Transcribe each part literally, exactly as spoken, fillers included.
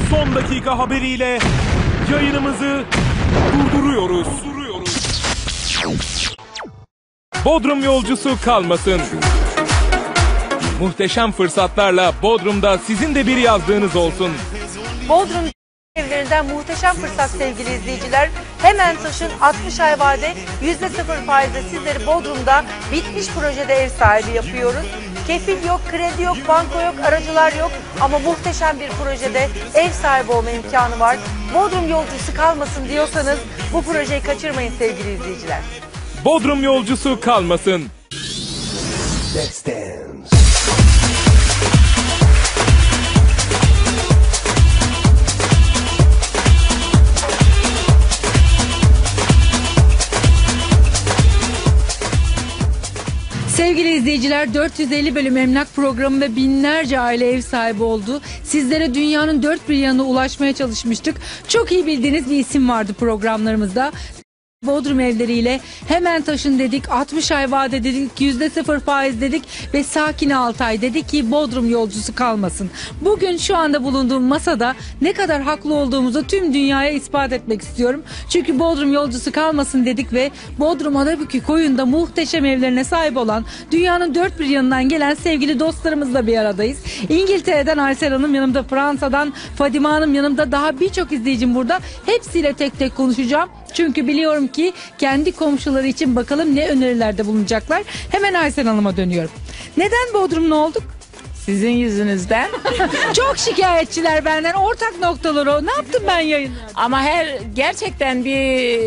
son dakika haberiyle yayınımızı durduruyoruz. Bodrum yolcusu kalmasın. Muhteşem fırsatlarla Bodrum'da sizin de bir yazdığınız olsun. Bodrum evlerinden muhteşem fırsat sevgili izleyiciler. Hemen taşın altmış ay vade yüzde sıfır faizle sizleri Bodrum'da bitmiş projede ev sahibi yapıyoruz. Kefil yok, kredi yok, banko yok, aracılar yok ama muhteşem bir projede ev sahibi olma imkanı var. Bodrum yolcusu kalmasın diyorsanız bu projeyi kaçırmayın sevgili izleyiciler. Bodrum yolcusu kalmasın. Let's dance. Sevgili izleyiciler, dört yüz elli bölüm emlak programı ve binlerce aile ev sahibi oldu. Sizlere dünyanın dört bir yanına ulaşmaya çalışmıştık. Çok iyi bildiğiniz bir isim vardı programlarımızda. Bodrum evleriyle hemen taşın dedik, altmış ay vade dedik, yüzde sıfır faiz dedik ve sakin Altay dedik ki Bodrum yolcusu kalmasın. Bugün şu anda bulunduğum masada ne kadar haklı olduğumuzu tüm dünyaya ispat etmek istiyorum. Çünkü Bodrum yolcusu kalmasın dedik ve Bodrum Adabükü Koyun'da muhteşem evlerine sahip olan dünyanın dört bir yanından gelen sevgili dostlarımızla bir aradayız. İngiltere'den Aysel Hanım yanımda, Fransa'dan Fadime Hanım yanımda, daha birçok izleyicim burada. Hepsiyle tek tek konuşacağım. Çünkü biliyorum ki kendi komşuları için bakalım ne önerilerde bulunacaklar. Hemen Aysel Hanım'a dönüyorum. Neden Bodrumlu olduk? Sizin yüzünüzden. Çok şikayetçiler benden. Ortak noktaları o. Ne yaptım ben yayınlarda? Ama her gerçekten bir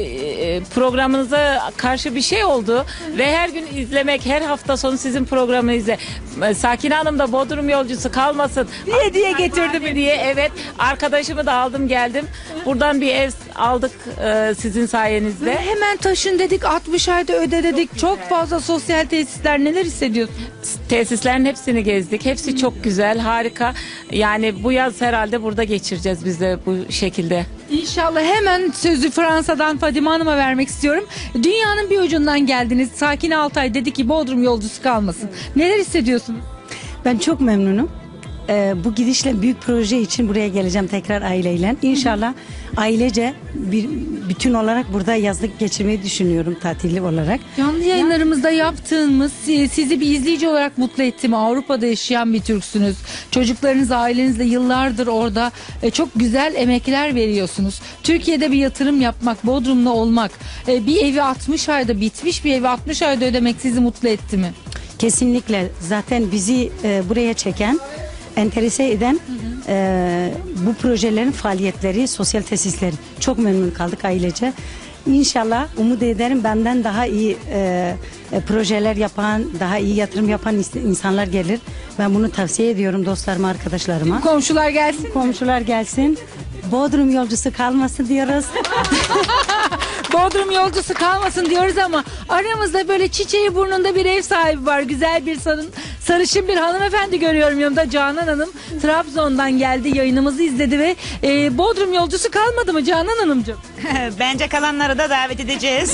e, programınıza karşı bir şey oldu. Ve her gün izlemek, her hafta sonu sizin programı izle. Sakin Hanım da Bodrum yolcusu kalmasın Diye diye getirdi beni. diye. Evet, arkadaşımı da aldım geldim. Buradan bir ev aldık e, sizin sayenizde. Ve hemen taşın dedik, altmış ayda öde dedik. Çok fazla sosyal tesisler, neler hissediyorsun? Tesislerin hepsini gezdik. Hepsi çok güzel, harika. Yani bu yaz herhalde burada geçireceğiz biz de bu şekilde. İnşallah. Hemen sözü Fransa'dan Fadime Hanım'a vermek istiyorum. Dünyanın bir ucundan geldiniz. Sakin Altay dedi ki Bodrum yolcusu kalmasın. Neler hissediyorsunuz? Ben çok memnunum. Ee, bu gidişle büyük proje için buraya geleceğim tekrar aileyle. İnşallah ailece bir bütün olarak burada yazlık geçirmeyi düşünüyorum, tatilli olarak. Canlı yayınlarımızda yaptığımız sizi bir izleyici olarak mutlu etti mi? Avrupa'da yaşayan bir Türksünüz. Çocuklarınız, ailenizle yıllardır orada çok güzel emekler veriyorsunuz. Türkiye'de bir yatırım yapmak, Bodrum'da olmak, bir evi altmış ayda bitmiş bir evi altmış ayda ödemek sizi mutlu etti mi? Kesinlikle. Zaten bizi e, buraya çeken, enterese eden hı hı. E, bu projelerin faaliyetleri, sosyal tesisleri. Çok memnun kaldık ailece. İnşallah umut ederim benden daha iyi e, e, projeler yapan, daha iyi yatırım yapan insanlar gelir. Ben bunu tavsiye ediyorum dostlarıma, arkadaşlarıma. Komşular gelsin. Komşular gelsin. Bodrum yolcusu kalmasın diyoruz. Bodrum yolcusu kalmasın diyoruz ama aramızda böyle çiçeği burnunda bir ev sahibi var. Güzel bir sarın, sarışın bir hanımefendi görüyorum yanımda, Canan Hanım. Trabzon'dan geldi, yayınımızı izledi ve e, Bodrum yolcusu kalmadı mı Canan Hanımcığım? Bence kalanları da davet edeceğiz.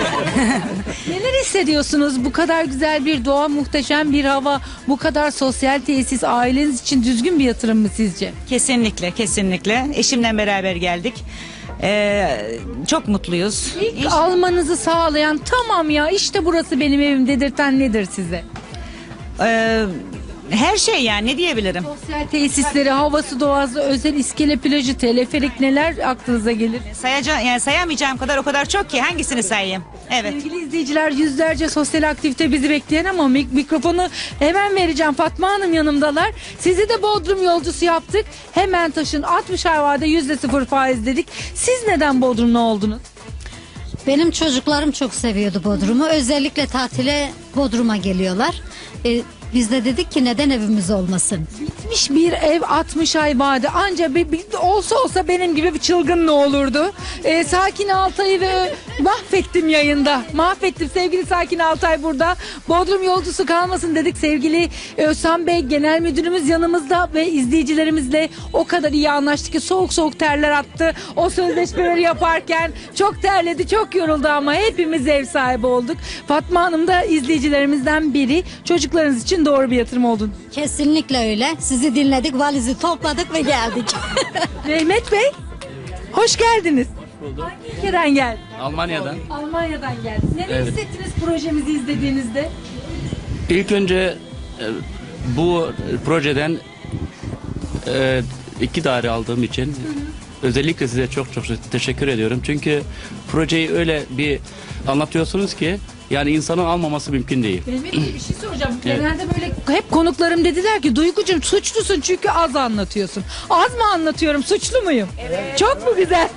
Neler hissediyorsunuz? Bu kadar güzel bir doğa, muhteşem bir hava, bu kadar sosyal tesis aileniz için düzgün bir yatırım mı sizce? Kesinlikle, kesinlikle. Eşimle beraber geldik. Ee, çok mutluyuz. İlk İş... almanızı sağlayan, tamam ya işte burası benim evim dedirten nedir size? Ee, her şey yani, ne diyebilirim? Sosyal tesisleri, havası, doğası, özel iskele plajı, teleferik, neler aklınıza gelir? Sayaca yani sayamayacağım kadar o kadar çok ki hangisini sayayım? Evet. Sevgili izleyiciler, yüzlerce sosyal aktivite bizi bekleyen ama mik- mikrofonu hemen vereceğim. Fatma Hanım yanımdalar. Sizi de Bodrum yolcusu yaptık. Hemen taşın altmış ay vade yüzde sıfır faiz dedik. Siz neden Bodrumlu oldunuz? Benim çocuklarım çok seviyordu Bodrum'u. Özellikle tatile Bodrum'a geliyorlar. Ee, biz de dedik ki neden evimiz olmasın? Bitmiş bir ev altmış ay vade. Anca bir, bir, olsa olsa benim gibi bir çılgın ne olurdu? Ee, Sakin Altay'ı ve mahvettim yayında. Mahvettim sevgili Sakin Altay burada. Bodrum yolcusu kalmasın dedik. Sevgili Özhan Bey genel müdürümüz yanımızda ve izleyicilerimizle o kadar iyi anlaştık ki soğuk soğuk terler attı. O sözleşmeleri yaparken çok terledi, çok yoruldu ama hepimiz ev sahibi olduk. Fatma Hanım da izleyicilerimizden biri. Çocuklarınız için doğru bir yatırım oldun. Kesinlikle öyle. Siz sizi dinledik, valizi topladık ve geldik. Mehmet Bey, hoş geldiniz. Hangi ülkeden geldiniz? Almanya'dan. Almanya'dan geldiniz. Neler Evet. hissettiniz projemizi izlediğinizde? İlk önce e, bu projeden e, iki daire aldığım için özellikle size çok çok teşekkür ediyorum. Çünkü projeyi öyle bir anlatıyorsunuz ki yani insanın almaması mümkün değil. Mehmet Bey, bir şey soracağım. Evet. Genelde böyle hep konuklarım dediler ki Duygucuğum suçlusun çünkü az anlatıyorsun. Az mı anlatıyorum, suçlu muyum? Evet. Çok mu güzel?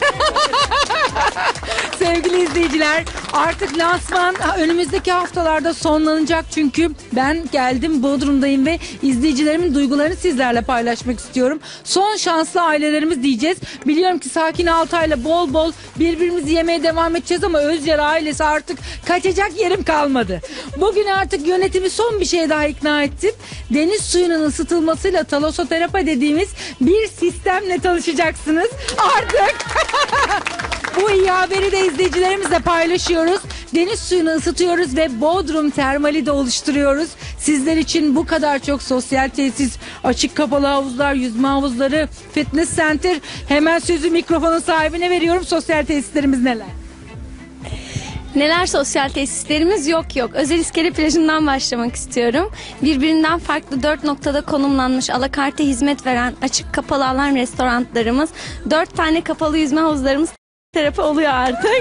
Sevgili izleyiciler, artık lansman önümüzdeki haftalarda sonlanacak çünkü ben geldim, Bodrum'dayım ve izleyicilerimin duygularını sizlerle paylaşmak istiyorum. Son şanslı ailelerimiz diyeceğiz. Biliyorum ki Sakin Altay'la bol bol birbirimizi yemeye devam edeceğiz ama Özyer ailesi artık kaçacak yerim kalmadı. Bugün artık yönetimi son bir şeye daha ikna ettim. Deniz suyunun ısıtılmasıyla talasoterapia dediğimiz bir sistemle tanışacaksınız. Artık bu iyi haberi de izleyicilerimizle paylaşıyoruz. Deniz suyunu ısıtıyoruz ve Bodrum termali de oluşturuyoruz. Sizler için bu kadar çok sosyal tesis, açık kapalı havuzlar, yüzme havuzları, fitness center. Hemen sözü mikrofonun sahibine veriyorum. Sosyal tesislerimiz neler? Neler sosyal tesislerimiz yok yok. Özel İskele Plajı'ndan başlamak istiyorum. Birbirinden farklı dört noktada konumlanmış alakarte hizmet veren açık kapalı alan restoranlarımız, dört tane kapalı yüzme havuzlarımız terapi oluyor artık.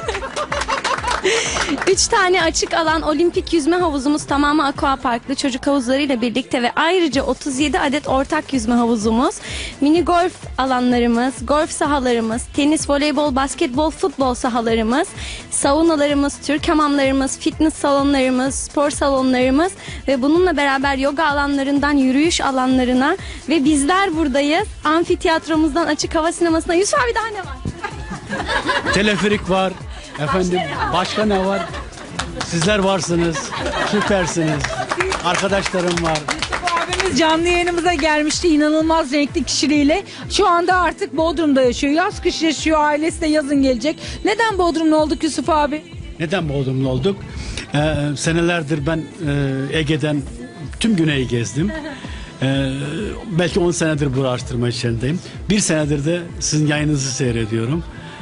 Üç tane açık alan olimpik yüzme havuzumuz tamamı aquaparklı çocuk havuzlarıyla birlikte ve ayrıca otuz yedi adet ortak yüzme havuzumuz, mini golf alanlarımız, golf sahalarımız, tenis, voleybol, basketbol, futbol sahalarımız, saunalarımız, Türk hamamlarımız, fitness salonlarımız, spor salonlarımız ve bununla beraber yoga alanlarından yürüyüş alanlarına ve bizler buradayız. Amfiteyatromuzdan açık hava sinemasına. Yusuf abi daha ne var? Teleferik var. Efendim başka ne var? Sizler varsınız. Süpersiniz. Arkadaşlarım var. Abimiz canlı yayınımıza gelmişti inanılmaz renkli kişiliğiyle. Şu anda artık Bodrum'da yaşıyor. Yaz kış yaşıyor. Ailesi de yazın gelecek. Neden Bodrumlu olduk Yusuf abi? Neden Bodrumlu olduk? Ee, senelerdir ben e, Ege'den tüm güneyi gezdim. Ee, belki on senedir bu araştırma içerisindeyim. Bir senedir de sizin yayınınızı seyrediyorum.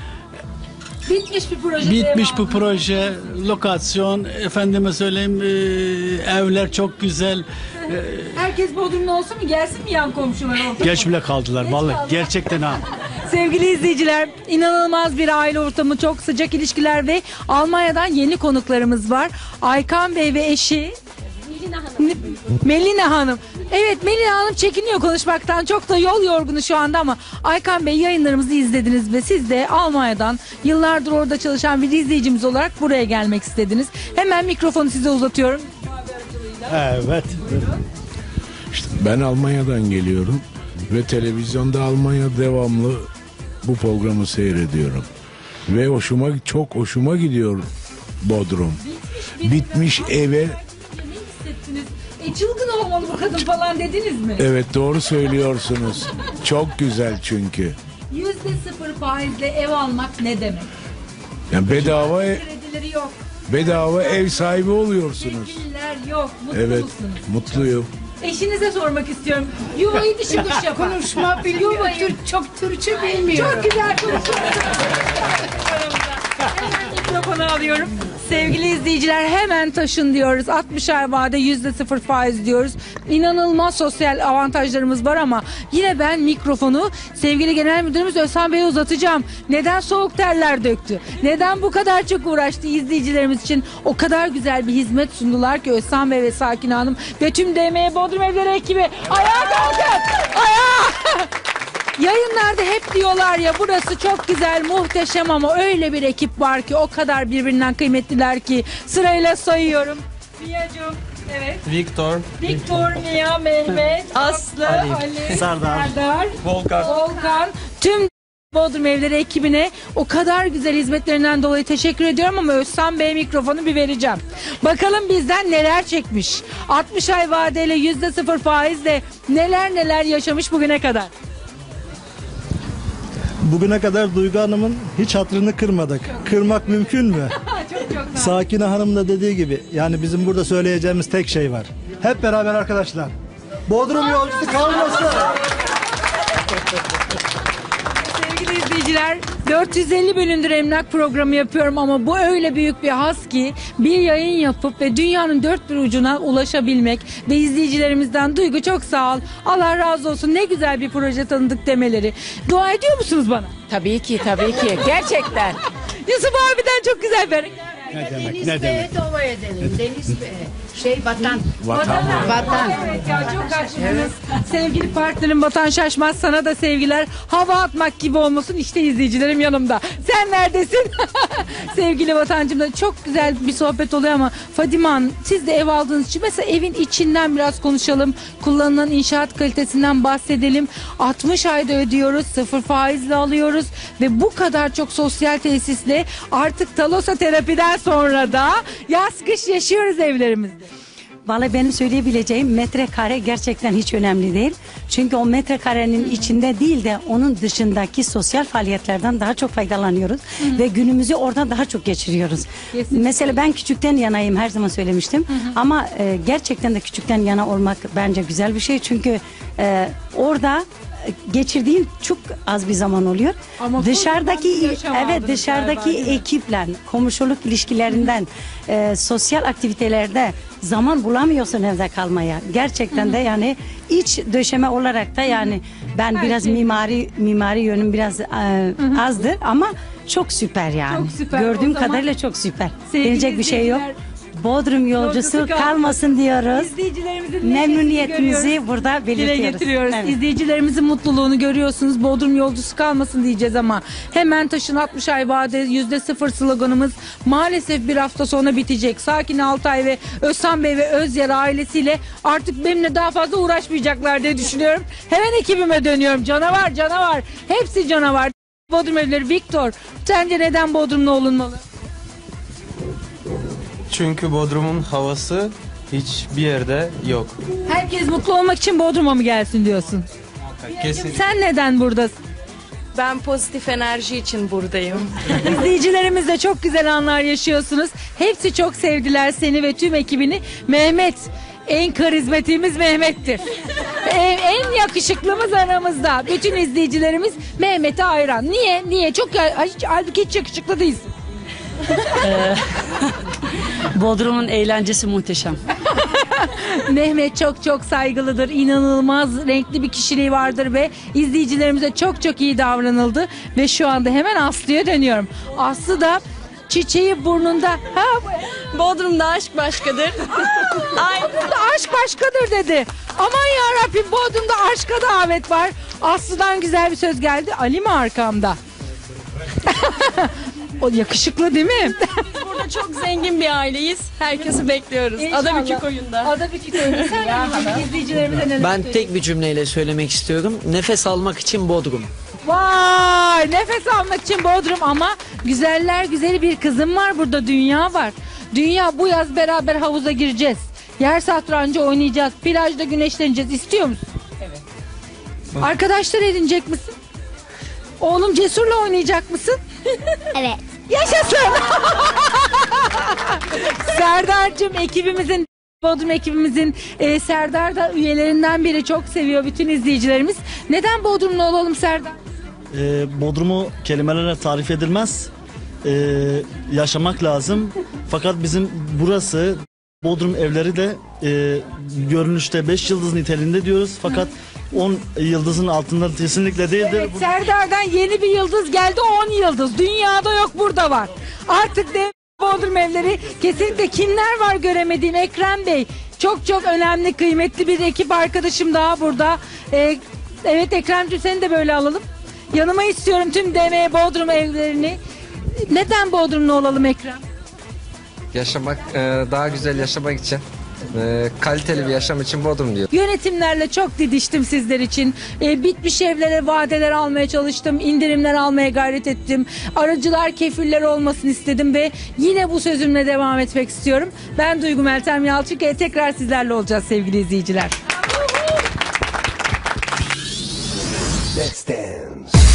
Bitmiş bir proje. Bitmiş devamı. bu proje, lokasyon, efendime söyleyeyim e, evler çok güzel. E, Herkes Bodrumlu olsun mu? Gelsin mi yan komşular? orada? geç bile kaldılar Geç vallahi kaldılar. gerçekten ha. Sevgili izleyiciler, inanılmaz bir aile ortamı, çok sıcak ilişkiler ve Almanya'dan yeni konuklarımız var. Aykan Bey ve eşi Melina Hanım. Melina Hanım. Evet, Melina Hanım çekiniyor konuşmaktan. Çok da yol yorgunu şu anda ama Aykan Bey, yayınlarımızı izlediniz ve siz de Almanya'dan yıllardır orada çalışan bir izleyicimiz olarak buraya gelmek istediniz. Hemen mikrofonu size uzatıyorum. Evet. İşte ben Almanya'dan geliyorum ve televizyonda Almanya devamlı bu programı seyrediyorum. Ve hoşuma çok hoşuma gidiyor Bodrum. Bitmiş eve. Ne hissettiniz? E çılgın olmalı bu kadın falan dediniz mi? Evet, doğru söylüyorsunuz. Çok güzel çünkü. Yüzde sıfır faizle ev almak ne demek? Yani bedava Kredileri yok. bedava ev sahibi oluyorsunuz. Sevgililer yok. Mutlu Evet, musunuz? mutluyum. Eşinize sormak istiyorum. Yuvayı dişi kuş yapar. Konuşma biliyor. Yuva Türk, çok Türkçe bilmiyorum. Çok güzel konuşuyor. Hemen mikrofonu alıyorum. Sevgili izleyiciler, hemen taşın diyoruz. altmış ay vade, yüzde sıfır faiz diyoruz. İnanılmaz sosyal avantajlarımız var ama yine ben mikrofonu sevgili Genel Müdürümüz Özhan Bey'e uzatacağım. Neden soğuk terler döktü? Neden bu kadar çok uğraştı izleyicilerimiz için? O kadar güzel bir hizmet sundular ki Özhan Bey ve Sakin Hanım ve tüm D M Bodrum Evleri ekibi. Ayağa kalkın! Ayağa! Yayınlarda hep diyorlar ya, burası çok güzel, muhteşem ama öyle bir ekip var ki, o kadar birbirinden kıymetliler ki sırayla sayıyorum. Miyacığım, evet. Viktor, Viktor, Mia, Mehmet, Aslı, Ali, Ali Serdar, Serdar, Volkan. Volkan, tüm Bodrum Evleri ekibine o kadar güzel hizmetlerinden dolayı teşekkür ediyorum ama Özhan Bey mikrofonu bir vereceğim. Bakalım bizden neler çekmiş. altmış ay vadeyle yüzde sıfır faizle neler neler yaşamış bugüne kadar. Bugüne kadar Duygu Hanım'ın hiç hatırını kırmadık. Kırmak mümkün mü? Çok çok Sakine Hanım da dediği gibi yani bizim burada söyleyeceğimiz tek şey var. Hep beraber arkadaşlar. Bodrum yolcusu kalmasın. Sevgili izleyiciler, dört yüz elli bölümdür emlak programı yapıyorum ama bu öyle büyük bir has ki bir yayın yapıp ve dünyanın dört bir ucuna ulaşabilmek ve izleyicilerimizden Duygu çok sağ ol, Allah razı olsun, ne güzel bir proje tanıdık demeleri. Dua ediyor musunuz bana? Tabii ki, tabii ki. Gerçekten. Yusuf abiden çok güzel bir Ne demek, Deniz ne demek. Bey'e dua edelim. Deniz Bey. Şey vatan. Vatan. Vatan. Evet ya, çok karşılığınız. Sevgili partnerim Vatan Şaşmaz, sana da sevgiler. Hava atmak gibi olmasın, işte izleyicilerim yanımda. Sen neredesin? Sevgili Vatancığım, da çok güzel bir sohbet oluyor ama Fadime Hanım, siz de ev aldığınız için mesela evin içinden biraz konuşalım. Kullanılan inşaat kalitesinden bahsedelim. altmış ayda ödüyoruz, sıfır faizle alıyoruz ve bu kadar çok sosyal tesisle artık Talosa terapiden sonra da yaz kış yaşıyoruz evlerimizde. Vallahi benim söyleyebileceğim metrekare gerçekten hiç önemli değil. Çünkü o metrekarenin içinde değil de onun dışındaki sosyal faaliyetlerden daha çok faydalanıyoruz. Hı-hı. Ve günümüzü orada daha çok geçiriyoruz. Kesinlikle. Mesela ben küçükten yanayım, her zaman söylemiştim. Hı-hı. Ama e, gerçekten de küçükten yana olmak bence güzel bir şey. Çünkü e, orada geçirdiğin çok az bir zaman oluyor. Ama dışarıdaki evet dışarıdaki ekiple, komşuluk ilişkilerinden, e, sosyal aktivitelerde zaman bulamıyorsun evde kalmaya. Gerçekten de yani iç döşeme olarak da yani ben Her biraz şey. mimari mimari yönüm biraz e, azdır ama çok süper yani. Çok süper. Gördüğüm kadarıyla çok süper. Diyecek bir şey yok. Bodrum yolcusu, yolcusu kalmasın diyoruz. Memnuniyetimizi burada belirtiyoruz. Dile getiriyoruz. Evet. İzleyicilerimizin mutluluğunu görüyorsunuz. Bodrum yolcusu kalmasın diyeceğiz ama hemen taşın altmış ay vade yüzde sıfır sloganımız maalesef bir hafta sonra bitecek. Sakin Altay ve Özhan Bey ve Özyer ailesiyle artık benimle daha fazla uğraşmayacaklar diye düşünüyorum. Hemen ekibime dönüyorum. Canavar, canavar. Hepsi canavar. Bodrum Evleri Viktor. Sence neden Bodrum'da olunmalı? Çünkü Bodrum'un havası hiçbir yerde yok. Herkes mutlu olmak için Bodrum'a mı gelsin diyorsun? Kesin. Sen neden buradasın? Ben pozitif enerji için buradayım. İzleyicilerimizle çok güzel anlar yaşıyorsunuz. Hepsi çok sevdiler seni ve tüm ekibini. Mehmet, en karizmatiğimiz Mehmet'tir. en, en yakışıklımız aramızda. Bütün izleyicilerimiz Mehmet'e hayran. Niye? Niye? Çok hiç, halbuki hiç yakışıklı değilsin. Bodrum'un eğlencesi muhteşem. Mehmet çok çok saygılıdır, inanılmaz renkli bir kişiliği vardır ve izleyicilerimize çok çok iyi davranıldı ve şu anda hemen Aslı'ya dönüyorum. Aslı da çiçeği burnunda. Ha, Bodrum'da aşk başkadır. Ay, Bodrum'da aşk başkadır dedi. Aman yarabbim, Bodrum'da aşka davet var. Aslı'dan güzel bir söz geldi. Ali mi arkamda? O yakışıklı değil mi? Burada çok zengin bir aileyiz. Herkesi bekliyoruz. İnşallah. Adabükük oyunda. Adabükük oyunda. Sen izleyicilerimize neler Ben tek bir cümleyle söylemek istiyorum. Nefes almak için Bodrum. Vay, nefes almak için Bodrum ama güzeller güzeli bir kızım var burada, Dünya var. Dünya, bu yaz beraber havuza gireceğiz. Yer satrancı oynayacağız. Plajda güneşleneceğiz. İstiyor musun? Evet. Arkadaşlar edinecek misin? Oğlum Cesur'la oynayacak mısın? Evet. Yaşasın! Serdar'cığım, ekibimizin, Bodrum ekibimizin e, Serdar da üyelerinden biri, çok seviyor bütün izleyicilerimiz. Neden Bodrumlu olalım Serdar? Ee, Bodrum'u kelimelerle tarif edilmez. Ee, yaşamak lazım. Fakat bizim burası, Bodrum evleri de e, görünüşte beş yıldız niteliğinde diyoruz. Fakat on yıldızın altında kesinlikle değildir. Evet, Serdar'dan yeni bir yıldız geldi, on yıldız. Dünyada yok, burada var. Artık de Bodrum evleri kesinlikle. Kimler var göremediğim? Ekrem Bey. Çok çok önemli, kıymetli bir ekip arkadaşım daha burada. Ee, evet Ekrem'ciğim, seni de böyle alalım. Yanıma istiyorum tüm D M Bodrum evlerini. Neden Bodrumlu olalım Ekrem? Yaşamak, daha güzel yaşamak için, kaliteli bir yaşam için Bodrum diyor. Yönetimlerle çok didiştim sizler için. E, bitmiş evlere vadeler almaya çalıştım. İndirimler almaya gayret ettim. Aracılar, kefiller olmasını istedim ve yine bu sözümle devam etmek istiyorum. Ben Duygu Meltem Yalçın. Tekrar sizlerle olacağız sevgili izleyiciler. Let's dance.